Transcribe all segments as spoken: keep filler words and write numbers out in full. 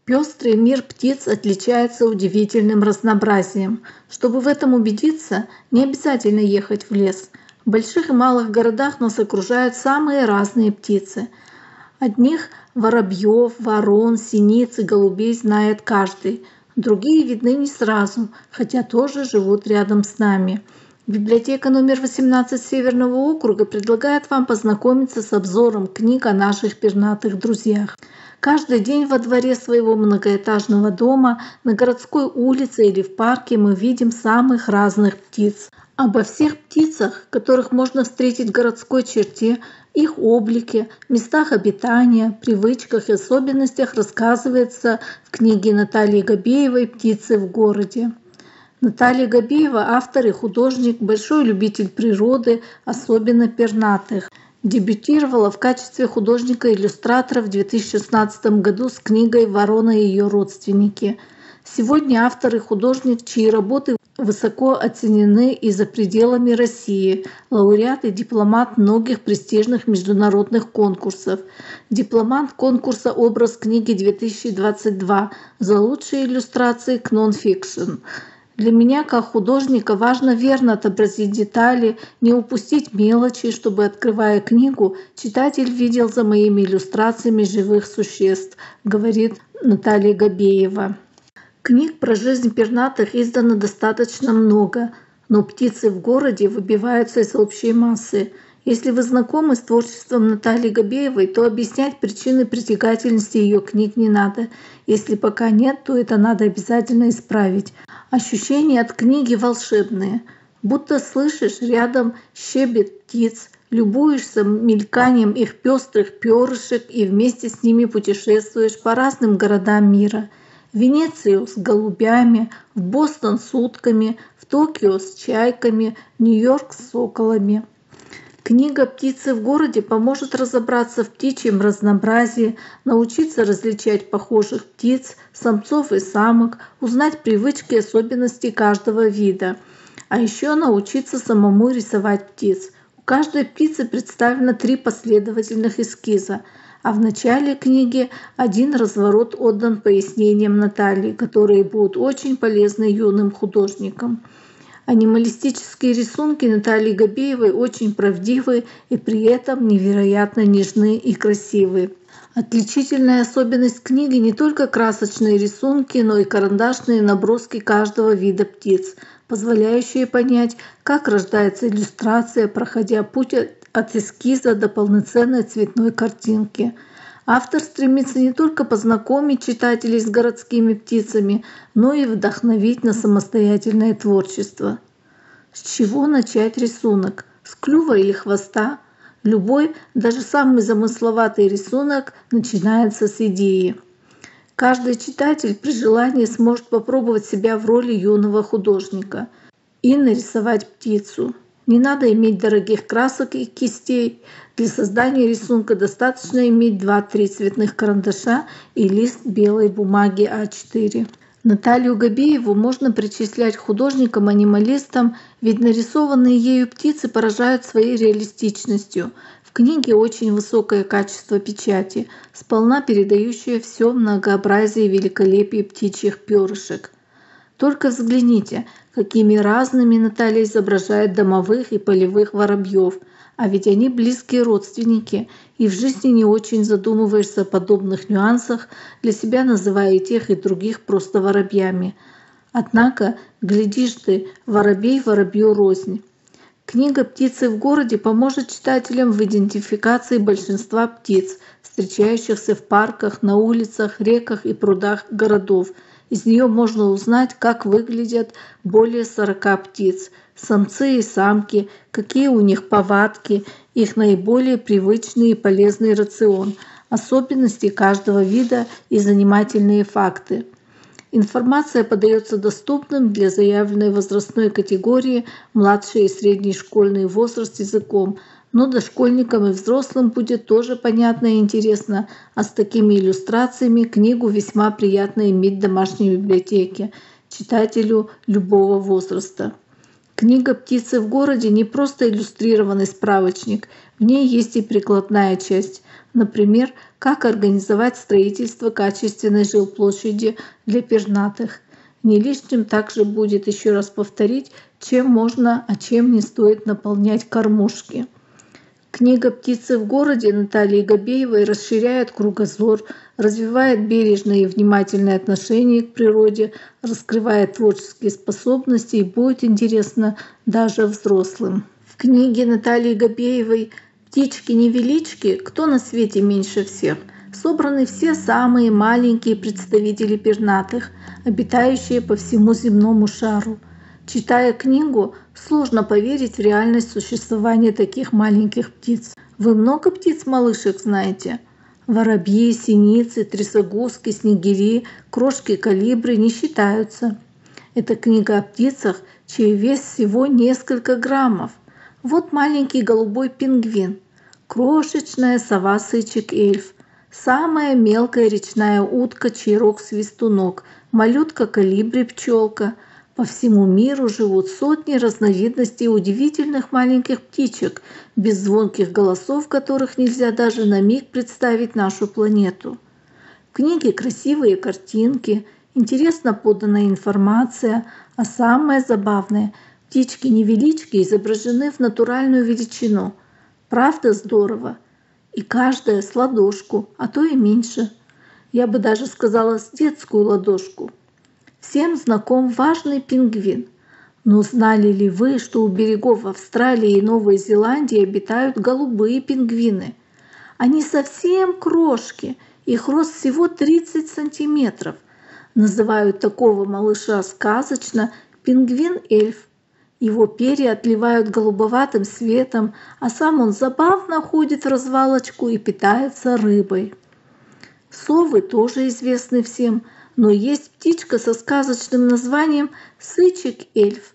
Пестрый мир птиц отличается удивительным разнообразием. Чтобы в этом убедиться, не обязательно ехать в лес. В больших и малых городах нас окружают самые разные птицы. Одних воробьев, ворон, синиц и голубей знает каждый. Другие видны не сразу, хотя тоже живут рядом с нами. Библиотека номер восемнадцать Северного округа предлагает вам познакомиться с обзором книг о наших пернатых друзьях. Каждый день во дворе своего многоэтажного дома, на городской улице или в парке мы видим самых разных птиц. Обо всех птицах, которых можно встретить в городской черте, их облике, местах обитания, привычках и особенностях рассказывается в книге Натальи Гобеевой «Птицы в городе». Наталья Гобеева – автор и художник, большой любитель природы, особенно пернатых. Дебютировала в качестве художника-иллюстратора в две тысячи шестнадцатом году с книгой «Ворона и ее родственники». Сегодня автор и художник, чьи работы высоко оценены и за пределами России, лауреат и дипломат многих престижных международных конкурсов, дипломант конкурса «Образ книги две тысячи двадцать два» за лучшие иллюстрации к нон-фикшн. Для меня, как художника, важно верно отобразить детали, не упустить мелочи, чтобы, открывая книгу, читатель видел за моими иллюстрациями живых существ, говорит Наталья Гобеева. Книг про жизнь пернатых издано достаточно много, но «Птицы в городе» выбиваются из общей массы. Если вы знакомы с творчеством Натальи Гобеевой, то объяснять причины притягательности ее книг не надо. Если пока нет, то это надо обязательно исправить. Ощущения от книги волшебные. Будто слышишь рядом щебет птиц, любуешься мельканием их пестрых перышек и вместе с ними путешествуешь по разным городам мира. В Венецию с голубями, в Бостон с утками, в Токио с чайками, в Нью-Йорк с соколами. Книга «Птицы в городе» поможет разобраться в птичьем разнообразии, научиться различать похожих птиц, самцов и самок, узнать привычки и особенности каждого вида. А еще научиться самому рисовать птиц. У каждой птицы представлено три последовательных эскиза, а в начале книги один разворот отдан пояснениям Натальи, которые будут очень полезны юным художникам. Анималистические рисунки Натальи Гобеевой очень правдивы и при этом невероятно нежны и красивы. Отличительная особенность книги не только красочные рисунки, но и карандашные наброски каждого вида птиц, позволяющие понять, как рождается иллюстрация, проходя путь от эскиза до полноценной цветной картинки. Автор стремится не только познакомить читателей с городскими птицами, но и вдохновить на самостоятельное творчество. С чего начать рисунок? С клюва или хвоста? Любой, даже самый замысловатый рисунок начинается с идеи. Каждый читатель при желании сможет попробовать себя в роли юного художника и нарисовать птицу. Не надо иметь дорогих красок и кистей. Для создания рисунка достаточно иметь два-три цветных карандаша и лист белой бумаги а четыре. Наталью Гобееву можно причислять к художникам-анималистам, ведь нарисованные ею птицы поражают своей реалистичностью. В книге очень высокое качество печати, сполна передающее все многообразие и великолепие птичьих перышек. Только взгляните, какими разными Наталья изображает домовых и полевых воробьев, а ведь они близкие родственники, и в жизни не очень задумываешься о подобных нюансах, для себя называя и тех, и других просто воробьями. Однако, глядишь ты, воробей воробью рознь. Книга «Птицы в городе» поможет читателям в идентификации большинства птиц, встречающихся в парках, на улицах, реках и прудах городов. Из нее можно узнать, как выглядят более сорока птиц, самцы и самки, какие у них повадки, их наиболее привычный и полезный рацион, особенности каждого вида и занимательные факты. Информация подается доступным для заявленной возрастной категории младший и средний школьный возраст языком, но дошкольникам и взрослым будет тоже понятно и интересно, а с такими иллюстрациями книгу весьма приятно иметь в домашней библиотеке читателю любого возраста. Книга «Птицы в городе» не просто иллюстрированный справочник, в ней есть и прикладная часть. Например, как организовать строительство качественной жилплощади для пернатых. Не лишним также будет еще раз повторить, чем можно, а чем не стоит наполнять кормушки. Книга «Птицы в городе» Натальи Гобеевой расширяет кругозор, развивает бережное и внимательное отношение к природе, раскрывает творческие способности и будет интересно даже взрослым. В книге Натальи Гобеевой «Птички-невелички. Кто на свете меньше всех?» собраны все самые маленькие представители пернатых, обитающие по всему земному шару. Читая книгу, сложно поверить в реальность существования таких маленьких птиц. Вы много птиц-малышек знаете? Воробьи, синицы, трясогузки, снегири, крошки-колибри не считаются. Это книга о птицах, чей вес всего несколько граммов. Вот маленький голубой пингвин, крошечная сова-сычек-эльф, самая мелкая речная утка, чаек-свистунок, малютка-колибри-пчелка. По всему миру живут сотни разновидностей удивительных маленьких птичек, без звонких голосов которых нельзя даже на миг представить нашу планету. В книге красивые картинки, интересно поданная информация, а самое забавное – птички-невелички изображены в натуральную величину. Правда здорово? И каждая с ладошку, а то и меньше. Я бы даже сказала, с детскую ладошку. Всем знаком важный пингвин. Но знали ли вы, что у берегов Австралии и Новой Зеландии обитают голубые пингвины? Они совсем крошки, их рост всего тридцать сантиметров. Называют такого малыша сказочно пингвин-эльф. Его перья отливают голубоватым светом, а сам он забавно ходит в развалочку и питается рыбой. Совы тоже известны всем, но есть птичка со сказочным названием сычек-эльф,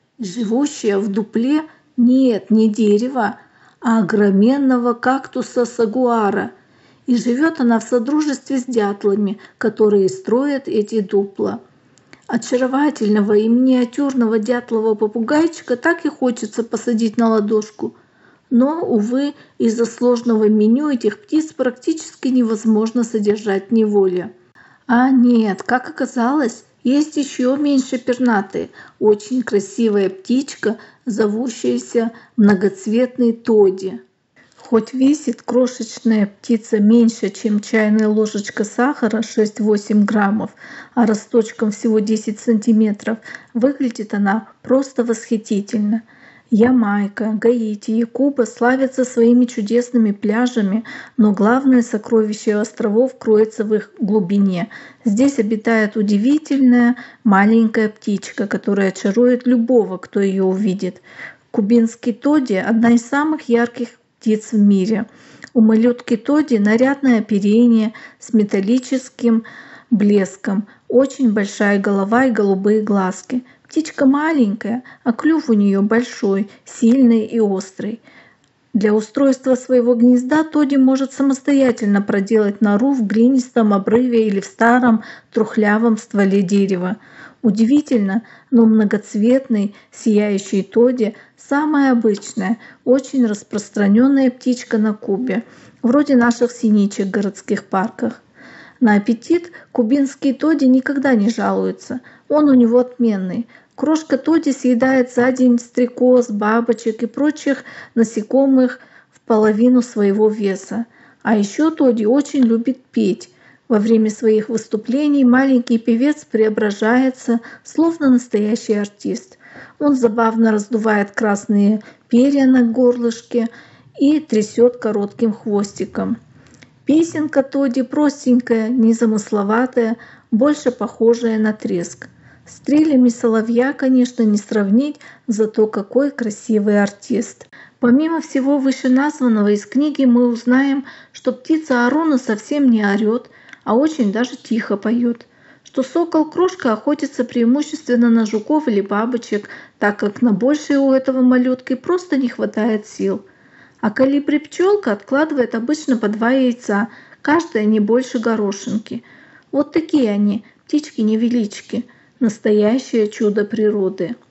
живущая в дупле нет, не дерева, а огроменного кактуса сагуара. И живет она в содружестве с дятлами, которые строят эти дупла. Очаровательного и миниатюрного дятлового попугайчика так и хочется посадить на ладошку. Но, увы, из-за сложного меню этих птиц практически невозможно содержать в неволе. А нет, как оказалось, есть еще меньше пернатые, очень красивая птичка, зовущаяся многоцветный тоди. Хоть весит крошечная птица меньше, чем чайная ложечка сахара шесть-восемь граммов, а росточком всего десять сантиметров, выглядит она просто восхитительно. Ямайка, Гаити и Куба славятся своими чудесными пляжами, но главное сокровище островов кроется в их глубине. Здесь обитает удивительная маленькая птичка, которая очарует любого, кто ее увидит. Кубинский тоди – одна из самых ярких птиц в мире. У малютки тоди нарядное оперение с металлическим блеском, очень большая голова и голубые глазки. Птичка маленькая, а клюв у нее большой, сильный и острый. Для устройства своего гнезда тоди может самостоятельно проделать нору в глинистом обрыве или в старом трухлявом стволе дерева. Удивительно, но многоцветный сияющий тоди – самая обычная, очень распространенная птичка на Кубе, вроде наших синичек в городских парках. На аппетит кубинский тоди никогда не жалуется, он у него отменный. Крошка тоди съедает за день стрекоз, бабочек и прочих насекомых в половину своего веса. А еще тоди очень любит петь. Во время своих выступлений маленький певец преображается, словно настоящий артист. Он забавно раздувает красные перья на горлышке и трясет коротким хвостиком. Песенка тоди простенькая, незамысловатая, больше похожая на треск. С трелями соловья, конечно, не сравнить, зато какой красивый артист. Помимо всего вышеназванного из книги мы узнаем, что птица Аруна совсем не орет, а очень даже тихо поет. Что сокол-крошка охотится преимущественно на жуков или бабочек, так как на большее у этого малютки просто не хватает сил. А колибри-пчелка откладывает обычно по два яйца, каждая не больше горошинки. Вот такие они, птички-невелички, настоящее чудо природы.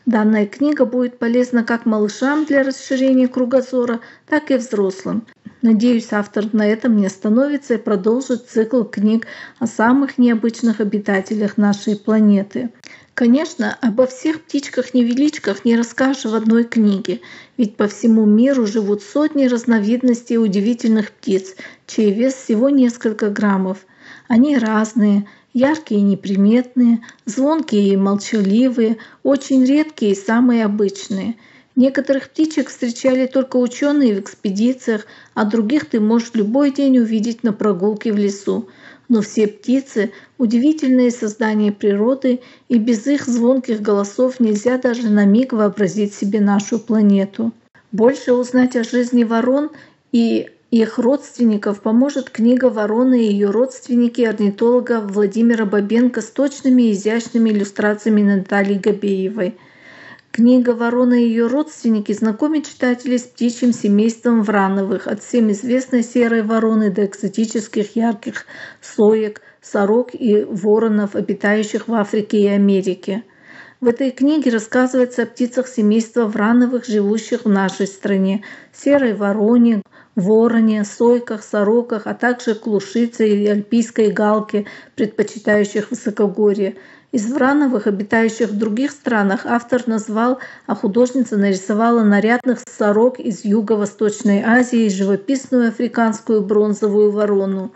Данная книга будет полезна как малышам для расширения кругозора, так и взрослым. Надеюсь, автор на этом не остановится и продолжит цикл книг о самых необычных обитателях нашей планеты. Конечно, обо всех птичках-невеличках не расскажешь в одной книге, ведь по всему миру живут сотни разновидностей удивительных птиц, чей вес всего несколько граммов. Они разные, яркие и неприметные, звонкие и молчаливые, очень редкие и самые обычные. Некоторых птичек встречали только ученые в экспедициях, а других ты можешь любой день увидеть на прогулке в лесу. Но все птицы – удивительные создания природы, и без их звонких голосов нельзя даже на миг вообразить себе нашу планету. Больше узнать о жизни ворон и их родственников поможет книга «Ворона и ее родственники» орнитолога Владимира Бабенко с точными и изящными иллюстрациями Натальи Габеевой. Книга «Ворона и ее родственники» знакомит читателей с птичьим семейством врановых, от всем известной серой вороны до экзотических ярких соек, сорок и воронов, обитающих в Африке и Америке. В этой книге рассказывается о птицах семейства врановых, живущих в нашей стране, серой вороне, вороне, сойках, сороках, а также клушице и альпийской галке, предпочитающих высокогорье. Из врановых, обитающих в других странах, автор назвал, а художница нарисовала нарядных сорок из Юго-Восточной Азии и живописную африканскую бронзовую ворону.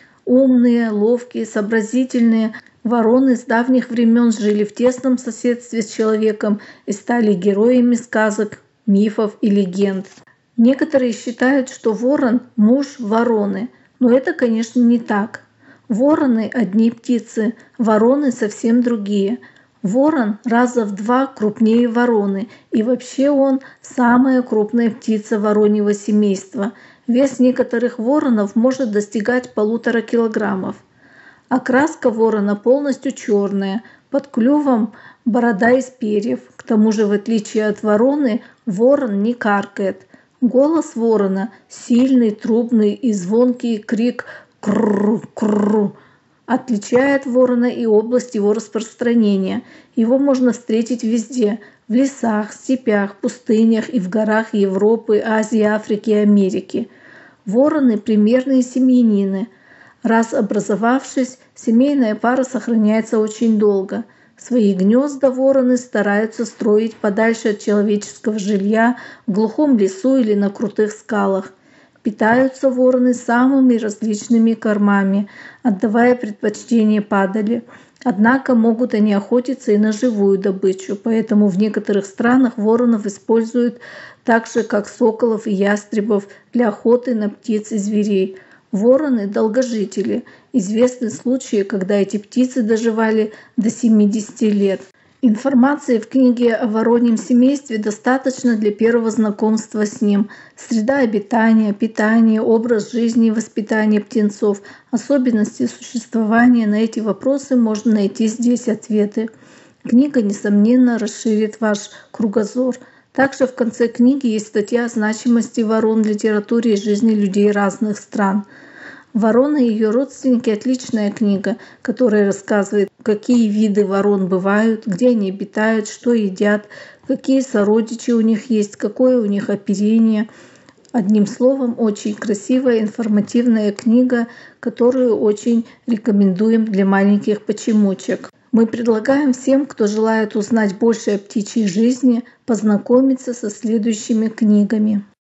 Умные, ловкие, сообразительные вороны с давних времен жили в тесном соседстве с человеком и стали героями сказок, мифов и легенд. Некоторые считают, что ворон – муж вороны, но это, конечно, не так. Вороны – одни птицы, вороны – совсем другие. Ворон раза в два крупнее вороны, и вообще он – самая крупная птица вороньего семейства. Вес некоторых воронов может достигать полутора килограммов. Окраска ворона полностью черная, под клювом борода из перьев. К тому же, в отличие от вороны, ворон не каркает. Голос ворона – сильный, трубный и звонкий крик «крррр-крррр». Отличает ворона и область его распространения. Его можно встретить везде – в лесах, степях, пустынях и в горах Европы, Азии, Африки и Америки. Вороны – примерные семьянины. Раз образовавшись, семейная пара сохраняется очень долго. Свои гнезда вороны стараются строить подальше от человеческого жилья, в глухом лесу или на крутых скалах. Питаются вороны самыми различными кормами, отдавая предпочтение падали. Однако могут они охотиться и на живую добычу, поэтому в некоторых странах воронов используют так же, как соколов и ястребов, для охоты на птиц и зверей. Вороны – долгожители. Известны случаи, когда эти птицы доживали до семидесяти лет. Информации в книге о вороньем семействе достаточно для первого знакомства с ним. Среда обитания, питание, образ жизни и воспитание птенцов, особенности существования – на эти вопросы можно найти здесь ответы. Книга, несомненно, расширит ваш кругозор. Также в конце книги есть статья о значимости ворон в литературе и жизни людей разных стран. «Ворона и ее родственники» – отличная книга, которая рассказывает, какие виды ворон бывают, где они обитают, что едят, какие сородичи у них есть, какое у них оперение. Одним словом, очень красивая, информативная книга, которую очень рекомендуем для маленьких почемучек. Мы предлагаем всем, кто желает узнать больше о птичьей жизни, познакомиться со следующими книгами.